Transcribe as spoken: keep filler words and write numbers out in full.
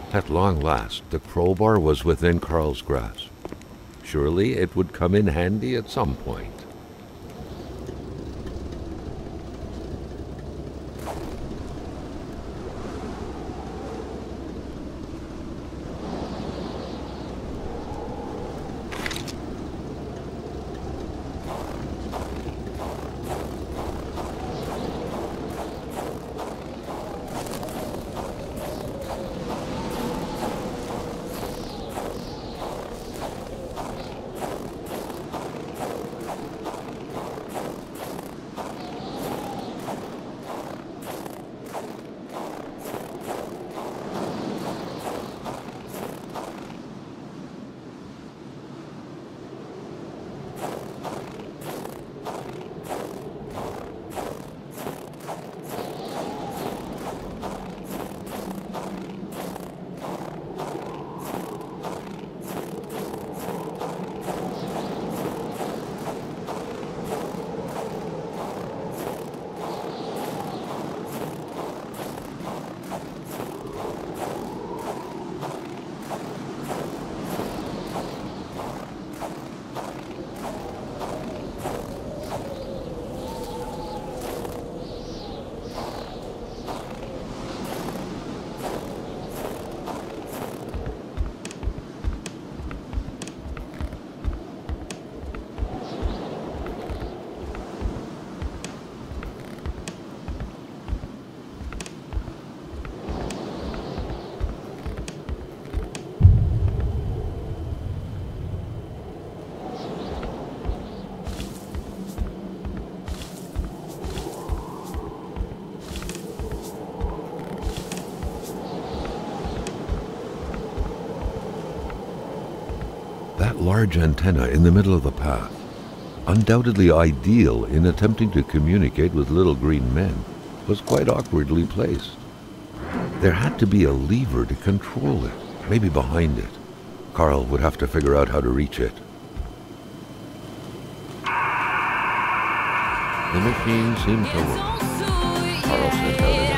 At long last, the crowbar was within Carl's grasp. Surely it would come in handy at some point. That large antenna in the middle of the path, undoubtedly ideal in attempting to communicate with little green men, was quite awkwardly placed. There had to be a lever to control it, maybe behind it. Carl would have to figure out how to reach it. The machine seemed to work. Carl sent out an